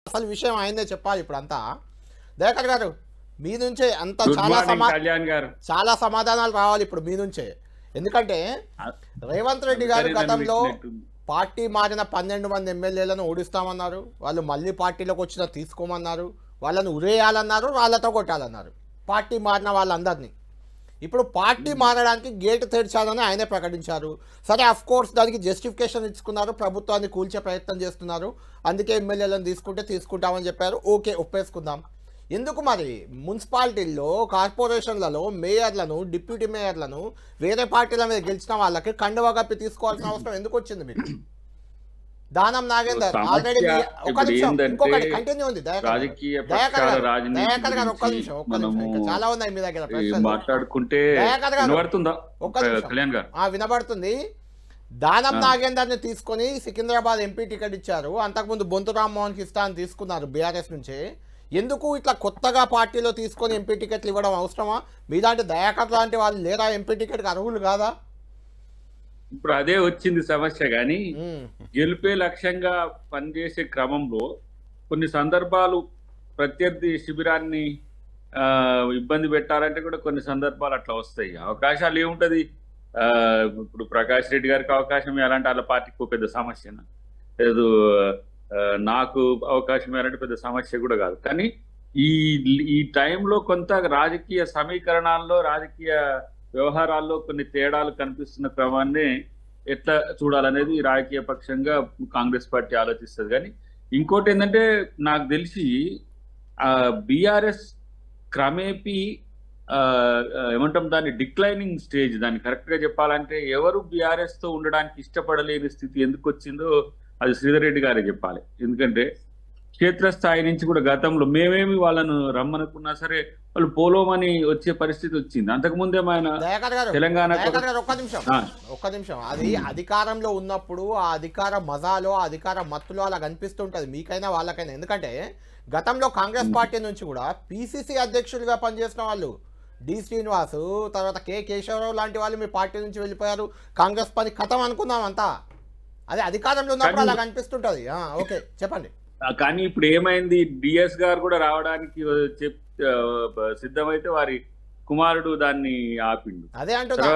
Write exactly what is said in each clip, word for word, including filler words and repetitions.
అసలు విషయం అయిందే చెప్పాలి ఇప్పుడు అంతా. దయాకర్ గారు మీ నుంచే అంత చాలా సమా చాలా సమాధానాలు రావాలి ఇప్పుడు మీ నుంచే. ఎందుకంటే రేవంత్ రెడ్డి గారు గతంలో పార్టీ మారిన పన్నెండు మంది ఎమ్మెల్యేలను ఓడిస్తామన్నారు, వాళ్ళు మళ్ళీ పార్టీలోకి వచ్చినా తీసుకోమన్నారు, వాళ్ళని ఉరేయాలన్నారు, వాళ్ళతో కొట్టాలన్నారు పార్టీ మారిన వాళ్ళందరినీ. ఇప్పుడు పార్టీ మారడానికి గేటు తెరిచారని ఆయనే ప్రకటించారు. సరే అఫ్ కోర్స్ దానికి జస్టిఫికేషన్ ఇచ్చుకున్నారు, ప్రభుత్వాన్ని కూల్చే ప్రయత్నం చేస్తున్నారు, అందుకే ఎమ్మెల్యేలను తీసుకుంటే తీసుకుంటామని చెప్పారు. ఓకే, ఒప్పేసుకుందాం. ఎందుకు మరి మున్సిపాలిటీల్లో కార్పొరేషన్లలో మేయర్లను డిప్యూటీ మేయర్లను వేరే పార్టీల మీద గెలిచిన వాళ్ళకి కండువా కప్పి తీసుకోవాల్సిన అవసరం ఎందుకు వచ్చింది మీకు? దానం నాగేందర్ ఆల్రెడీ ఒక నిమిషం ఇంకొకటి కంటిన్యూ ఉంది. దయాకర్ గారు దయాకర్ గారు ఒక్క నిమిషం ఒక్క నిమిషం ఇంకా చాలా ఉన్నాయి మీ దగ్గర మాట్లాడుకుంటే ఒక్క నిమిషం వినబడుతుంది. దానం నాగేందర్ ని తీసుకొని సికింద్రాబాద్ ఎంపీ టికెట్ ఇచ్చారు, అంతకుముందు బొంతు రామ్మోహన్ కి ఇస్తా అని తీసుకున్నారు బీఆర్ఎస్ నుంచి. ఎందుకు ఇట్లా కొత్తగా పార్టీలో తీసుకొని ఎంపీ టికెట్లు ఇవ్వడం అవసరమా? మీలాంటి దయాకర్ లాంటి వాళ్ళు లేదా ఎంపీ టికెట్కి అర్హులు కాదా? ఇప్పుడు అదే వచ్చింది సమస్య. కానీ గెలిపే లక్ష్యంగా పనిచేసే క్రమంలో కొన్ని సందర్భాలు ప్రత్యర్థి శిబిరాన్ని ఇబ్బంది పెట్టాలంటే కూడా కొన్ని సందర్భాలు అట్లా వస్తాయి. అవకాశాలు ఏముంటది, ఇప్పుడు ప్రకాష్ రెడ్డి గారికి అవకాశం ఇవ్వాలంటే వాళ్ళ పార్టీకి పెద్ద సమస్యనా లేదు, నాకు అవకాశం ఇవ్వాలంటే పెద్ద సమస్య కూడా కాదు. కానీ ఈ ఈ టైంలో కొంత రాజకీయ సమీకరణాల్లో రాజకీయ వ్యవహారాల్లో కొన్ని తేడాలు కనిపిస్తున్న క్రమాన్ని ఎట్లా చూడాలనేది రాజకీయ పక్షంగా కాంగ్రెస్ పార్టీ ఆలోచిస్తుంది. కానీ ఇంకోటి ఏంటంటే నాకు తెలిసి బీఆర్ఎస్ క్రమేపీ ఏమంటాం దాన్ని డిక్లైనింగ్ స్టేజ్, దాన్ని కరెక్ట్గా చెప్పాలంటే ఎవరు బీఆర్ఎస్ తో ఉండడానికి ఇష్టపడలేని స్థితి ఎందుకు వచ్చిందో అది శ్రీధర్ రెడ్డి గారే చెప్పాలి. ఎందుకంటే క్షేత్రస్థాయి నుంచి కూడా గతంలో మేమేమి వాళ్ళను రమ్మనుకున్నా సరే వాళ్ళు పోలోమని వచ్చే పరిస్థితి వచ్చింది. అంతకుముందే ఆయన తెలంగాణ ఒక్క నిమిషం ఒక్క నిమిషం అది అధికారంలో ఉన్నప్పుడు ఆ అధికార మజాలో ఆ అధికార మత్తులో అలా కనిపిస్తుంటది మీకైనా వాళ్ళకైనా. ఎందుకంటే గతంలో కాంగ్రెస్ పార్టీ నుంచి కూడా పిసిసి అధ్యక్షుడిగా పనిచేసిన వాళ్ళు డి శ్రీనివాసు, తర్వాత కె కేశవరావు లాంటి వాళ్ళు మీ పార్టీ నుంచి వెళ్ళిపోయారు. కాంగ్రెస్ పని కథం అనుకుందాం అంతా, అదే అధికారంలో ఉన్నప్పుడు అలా కనిపిస్తుంటది. ఓకే చెప్పండి. కానీ ఇప్పుడు ఏమైంది, డిఎస్ గారు కూడా రావడానికి చెప్ సిద్ధమైతే వారి కుమారుడు దాన్ని ఆపిండు. అదే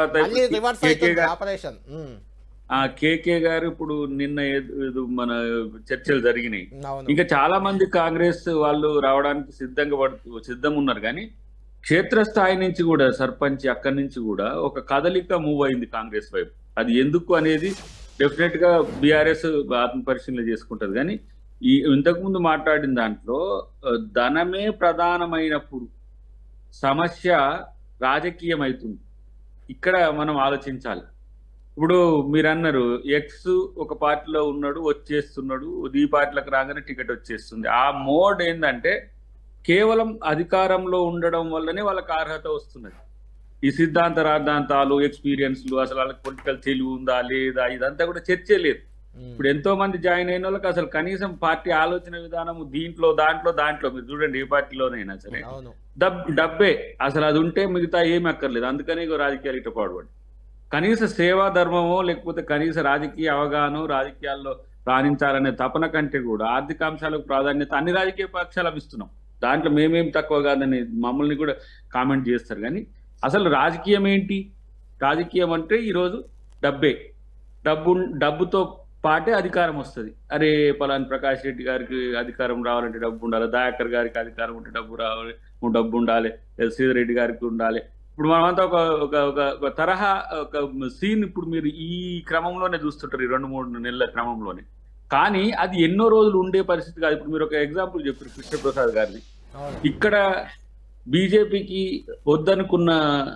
ఆపరేషన్ కేకే గారు ఇప్పుడు నిన్న మన చర్చలు జరిగినాయి. ఇంకా చాలా మంది కాంగ్రెస్ వాళ్ళు రావడానికి సిద్ధంగా పడు సిద్ధం ఉన్నారు. కానీ క్షేత్రస్థాయి నుంచి కూడా సర్పంచ్ అక్కడి నుంచి కూడా ఒక కదలిక మూవ్ అయింది కాంగ్రెస్ వైపు. అది ఎందుకు అనేది డెఫినెట్ గా బీఆర్ఎస్ ఆత్మ పరిశీలన చేసుకుంటది. కానీ ఈ ఇంతకుముందు మాట్లాడిన దాంట్లో ధనమే ప్రధానమైనప్పుడు సమస్య రాజకీయం అవుతుంది. ఇక్కడ మనం ఆలోచించాలి. ఇప్పుడు మీరు అన్నారు ఎక్స్ ఒక పార్టీలో ఉన్నాడు వచ్చేస్తున్నాడు, ఈ పార్టీలకు రాగానే టికెట్ వచ్చేస్తుంది. ఆ మోడ్ ఏంటంటే కేవలం అధికారంలో ఉండడం వల్లనే వాళ్ళకి అర్హత వస్తున్నది. ఈ సిద్ధాంత రాద్ధాంతాలు ఎక్స్పీరియన్స్లు అసలు వాళ్ళకి పొలిటికల్ తెలివి ఉందా లేదా ఇదంతా కూడా చర్చే లేదు. ఇప్పుడు ఎంతో మంది జాయిన్ అయిన వాళ్ళకి అసలు కనీసం పార్టీ ఆలోచన విధానం దీంట్లో దాంట్లో దాంట్లో మీరు చూడండి ఏ పార్టీలోనైనా సరే డబ్ డబ్బే అసలు అది ఉంటే మిగతా ఏమి అక్కర్లేదు. అందుకనే రాజకీయాలు ఇటు పాడుపడి కనీస సేవా ధర్మమో లేకపోతే కనీస రాజకీయ అవగాహన రాజకీయాల్లో రాణించాలనే తపన కంటే కూడా ఆర్థిక అంశాలకు ప్రాధాన్యత అన్ని రాజకీయ పక్షాలు ఇస్తున్నాం. దాంట్లో మేమేం తక్కువ కాదని మమ్మల్ని కూడా కామెంట్ చేస్తారు. కానీ అసలు రాజకీయం ఏంటి? రాజకీయం అంటే ఈరోజు డబ్బే, డబ్బు డబ్బుతో పాటే అధికారం వస్తుంది. అరే పలాని ప్రకాష్ రెడ్డి గారికి అధికారం రావాలంటే డబ్బు ఉండాలి, దయాకర్ గారికి అధికారం ఉంటే డబ్బు రావాలి డబ్బు ఉండాలి, శ్రీధర్ రెడ్డి గారికి ఉండాలి. ఇప్పుడు మనమంతా ఒక ఒక తరహా ఒక సీన్ ఇప్పుడు మీరు ఈ క్రమంలోనే చూస్తుంటారు, ఈ రెండు మూడు నెలల క్రమంలోనే. కానీ అది ఎన్నో రోజులు ఉండే పరిస్థితి కాదు. ఇప్పుడు మీరు ఒక ఎగ్జాంపుల్ చెప్పారు కృష్ణప్రసాద్ గారిని. ఇక్కడ బీజేపీకి వద్దనుకున్న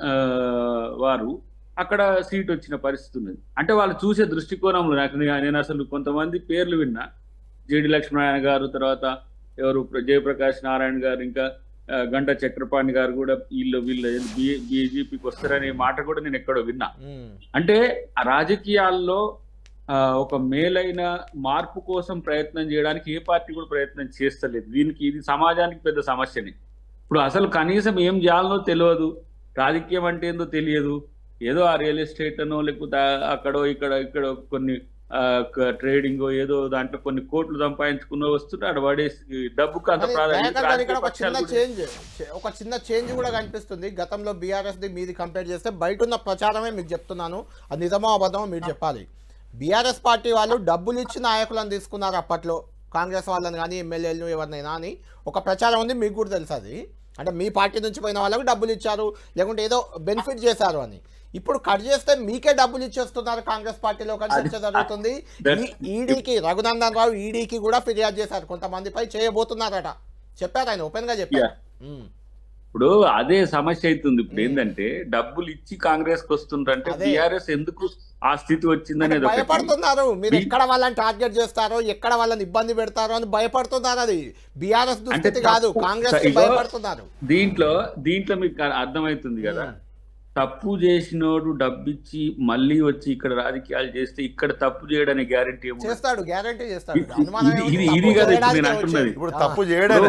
వారు అక్కడ సీట్ వచ్చిన పరిస్థితి ఉన్నది. అంటే వాళ్ళు చూసే దృష్టికోణంలో నాకు నేను అసలు కొంతమంది పేర్లు విన్నా, జేడి లక్ష్మీనారాయణ గారు, తర్వాత ఎవరు జయప్రకాష్ నారాయణ గారు, ఇంకా గంట చక్రపాణి గారు కూడా వీళ్ళు వీళ్ళు బీజేపీకి వస్తారనే మాట కూడా నేను ఎక్కడో విన్నా. అంటే ఆ రాజకీయాల్లో ఒక మేలైన మార్పు కోసం ప్రయత్నం చేయడానికి ఏ పార్టీ కూడా ప్రయత్నం చేస్తలేదు. దీనికి ఇది సమాజానికి పెద్ద సమస్యని. ఇప్పుడు అసలు కనీసం ఏం చేయాలనో తెలియదు, రాజకీయం అంటే ఏందో తెలియదు, ఏదో ఆ రియల్ ఎస్టేట్ అనో లేకపోతే అక్కడో ఇక్కడ ఇక్కడ కొన్ని ట్రేడింగ్ ఏదో దాంట్లో కొన్ని కోట్లు సంపాదించుకున్న వస్తుంటే అక్కడ పడేసి డబ్బుకు అంత ప్రాధాన్యత. ఒక చిన్న చేంజ్ ఒక చిన్న చేంజ్ కూడా కనిపిస్తుంది గతంలో బీఆర్ఎస్ ది మీది కంపేర్ చేస్తే. బయట ఉన్న ప్రచారమే మీకు చెప్తున్నాను, అది నిజమో అబద్ధమో మీరు చెప్పాలి. బీఆర్ఎస్ పార్టీ వాళ్ళు డబ్బులు ఇచ్చి నాయకులను తీసుకున్నారు అప్పట్లో, కాంగ్రెస్ వాళ్ళని కానీ ఎమ్మెల్యేలు ఎవరినైనా అని ఒక ప్రచారం ఉంది, మీకు కూడా తెలుసు అది. అంటే మీ పార్టీ నుంచి పోయిన వాళ్ళకు డబ్బులు ఇచ్చారు, లేకుంటే ఏదో బెనిఫిట్ చేశారు అని. ఇప్పుడు కట్ చేస్తే మీకే డబ్బులు ఇచ్చేస్తున్నారు కాంగ్రెస్ పార్టీలో, కలిసి చర్చ జరుగుతుంది. ఈడీకి రఘునందన్ రావు ఈడీకి కూడా ఫిర్యాదు చేశారు, కొంతమందిపై చేయబోతున్నారట, చెప్పారు ఆయన ఓపెన్ గా చెప్పారు. ఇప్పుడు అదే సమస్య అవుతుంది. ఇప్పుడు ఏంటంటే డబ్బులు ఇచ్చి కాంగ్రెస్ కి వస్తుంటే బీఆర్ఎస్ ఎందుకు ఆ స్థితి వచ్చిందనేది భయపడుతున్నారు. మీరు ఎక్కడ వాళ్ళని టార్గెట్ చేస్తారో, ఎక్కడ వాళ్ళని ఇబ్బంది పెడతారో అని భయపడుతున్నారు. అది బీఆర్ఎస్ దుస్థితి కాదు, కాంగ్రెస్ భయపడుతున్నారు. దీంట్లో దీంట్లో మీకు అర్థమవుతుంది కదా, తప్పు చేసినోడు డబ్బిచ్చి మళ్ళీ వచ్చి ఇక్కడ రాజకీయాలు చేస్తే ఇక్కడ తప్పు చేయడానికి గ్యారంటీ ఏమో చేస్తాడు, గ్యారంటీ చేస్తాడు. ఇది కదా ఇప్పుడు నేను అంటున్నది. ఇప్పుడు తప్పు చేయడం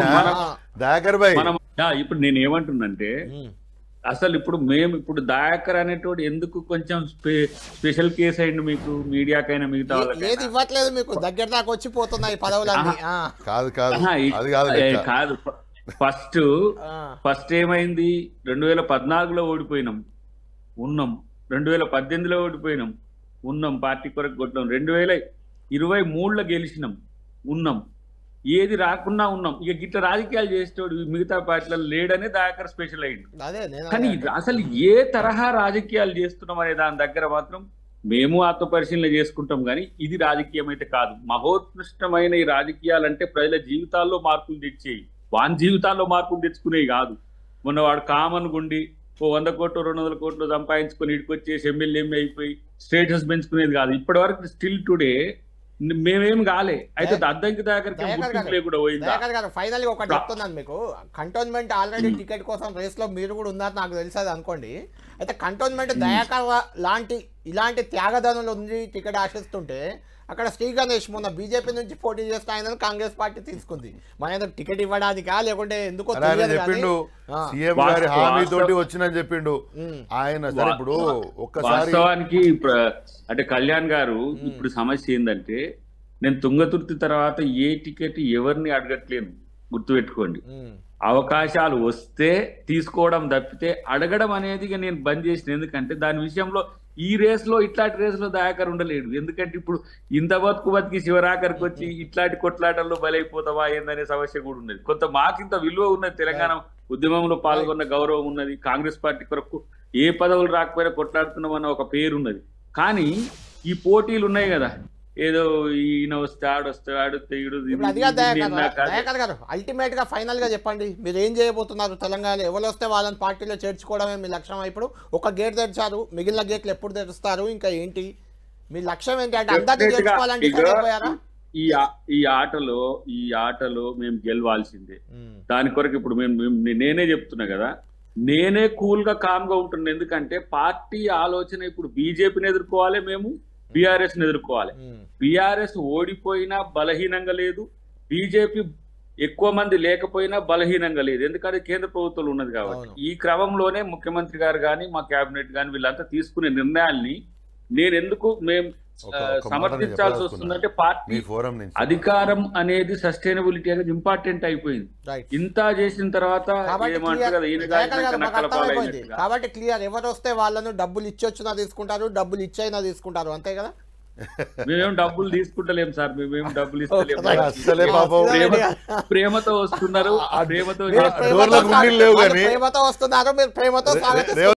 ఇప్పుడు నేను ఏమంటున్నంటే అసలు ఇప్పుడు మేము ఇప్పుడు దయాకర్ అనేటోడు ఎందుకు కొంచెం స్పెషల్ కేసు అయింది మీకు, మీడియాకైనా మిగతా ఏది ఇవ్వట్లేదు మీకు, దగ్గర దాకా వచ్చి పోతున్నాయి పదవులన్నీ. కాదు కాదు కాదు ఫస్ట్ ఫస్ట్ ఏమైంది, రెండు వేల పద్నాలుగులో ఓడిపోయినాం ఉన్నాం, రెండు వేల పద్దెనిమిదిలో ఓడిపోయినాం ఉన్నాం, పార్టీ కొరకు కొట్టాం, రెండు వేల ఇరవై మూడులో గెలిచినాం ఉన్నాం, ఏది రాకున్నా ఉన్నాం. ఇక గిట్ల రాజకీయాలు చేసేటోడు మిగతా పార్టీలలో లేడనే దయాకర్ స్పెషల్ అయ్యింది. కానీ అసలు ఏ తరహా రాజకీయాలు చేస్తున్నాం అనే దాని దగ్గర మాత్రం మేము ఆత్మ పరిశీలన చేసుకుంటాం. కానీ ఇది రాజకీయం అయితే కాదు. మహోత్కృష్టమైన ఈ రాజకీయాలు అంటే ప్రజల జీవితాల్లో మార్పులు తెచ్చేయి, వాని జీవితాల్లో మార్పులు తెచ్చుకునేవి కాదు. మొన్న వాడు కామన్ గుండి ఓ వంద కోట్లు రెండు వందల కోట్లు సంపాదించుకొని ఇటుకొచ్చేసి ఎమ్మెల్యే అయిపోయి స్టేటస్ పెంచుకునేది కాదు. ఇప్పటి వరకు స్టిల్ టుడే మేమేం కాలే. అయితే అద్దంకి దగ్గరికి కూడా పోయింది. ఫైనల్ గా ఒకటి చెప్తున్నాను మీకు, కంటోన్మెంట్ ఆల్రెడీ టికెట్ కోసం రేస్ లో మీరు కూడా ఉన్నారు నాకు తెలిసేది అనుకోండి. అయితే కంటోన్మెంట్ దయాకర్ లాంటి ఇలాంటి త్యాగదనులు ఉంది టికెట్ ఆశిస్తుంటే అక్కడ శ్రీ గణేష్ మొన్న బీజేపీ నుంచి పోటీ చేస్తే ఆయన కాంగ్రెస్ పార్టీ తీసుకుంది. మన టికెట్ ఇవ్వడానికా లేకుంటే ఎందుకో వచ్చిందని చెప్పిండు ఆయన. ఇప్పుడు ఒక్కసారి అంటే కళ్యాణ్ గారు ఇప్పుడు సమస్య ఏంటంటే నేను తుంగతుర్తి తర్వాత ఏ టికెట్ ఎవరిని అడగట్లేను, గుర్తుపెట్టుకోండి. అవకాశాలు వస్తే తీసుకోవడం తప్పితే అడగడం అనేది నేను బంద్ చేసిన. ఎందుకంటే దాని విషయంలో ఈ రేస్ లో ఇట్లాంటి రేస్ లో దయాకర్ ఉండలేడు. ఎందుకంటే ఇప్పుడు ఇంత బతుకు బతికి శివరాకర్కి వచ్చి ఇట్లాంటి కొట్లాటల్లో బలైపోతావా ఏందనే సమస్య కూడా ఉన్నది. కొంత మాకింత విలువ ఉన్నది, తెలంగాణ ఉద్యమంలో పాల్గొన్న గౌరవం ఉన్నది, కాంగ్రెస్ పార్టీ కొరకు ఏ పదవులు రాకపోయినా కొట్లాడుతున్నామన్న ఒక పేరు ఉన్నది. కానీ ఈ పోటీలు ఉన్నాయి కదా, ఏదో ఈయన వస్తే ఆడొస్తే ఆడితే అల్టిమేట్ గా ఫైనల్ గా చెప్పండి, మీరు ఏం చేయబోతున్నారు? తెలంగాణ ఎవరు వస్తే వాళ్ళని పార్టీలో చేర్చుకోవడమే మీ లక్ష్యం. ఇప్పుడు ఒక గేట్ తెరిచారు, మిగిలిన గేట్లు ఎప్పుడు తెరుస్తారు? ఇంకా ఏంటి మీ లక్ష్యం? ఏంటి అంటే అందరినీ చేర్చుకోవాలంటే ఈ ఈ ఆటలో ఈ ఆటలో మేము గెలవాల్సిందే. దాని కొరకు ఇప్పుడు మేము నేనే చెప్తున్నా కదా, నేనే కూల్ గా కామ్ గా ఉంటున్నా. ఎందుకంటే పార్టీ ఆలోచన ఇప్పుడు బీజేపీని ఎదుర్కోవాలి, మేము బీఆర్ఎస్ ని ఎదుర్కోవాలి. బీఆర్ఎస్ ఓడిపోయినా బలహీనంగా లేదు, బీజేపీ ఎక్కువ మంది లేకపోయినా బలహీనంగా లేదు. ఎందుకంటే కేంద్ర ప్రభుత్వంలో ఉన్నది కాబట్టి. ఈ క్రమంలోనే ముఖ్యమంత్రి గారు కానీ మా కేబినెట్ కానీ వీళ్ళంతా తీసుకునే నిర్ణయాల్ని నేను ఎందుకు మేము సమర్థించాల్సి వస్తుందంటే పార్టీ అధికారం అనేది సస్టైనబిలిటీ అనేది ఇంపార్టెంట్ అయిపోయింది. ఇంత చేసిన తర్వాత కాబట్టి క్లియర్, ఎవరు వస్తే వాళ్ళను డబ్బులు ఇచ్చొచ్చినా తీసుకుంటారు, డబ్బులు ఇచ్చైనా తీసుకుంటారు, అంతే కదా. మేమేం డబ్బులు తీసుకుంటలేము సార్, మేమేం డబ్బులు ఇస్తలేము. ప్రేమతో వస్తున్నారు, ఆ ప్రేమతో ప్రేమతో వస్తున్నారు, మీరు ప్రేమతో స్వాగతిస్తున్నారు.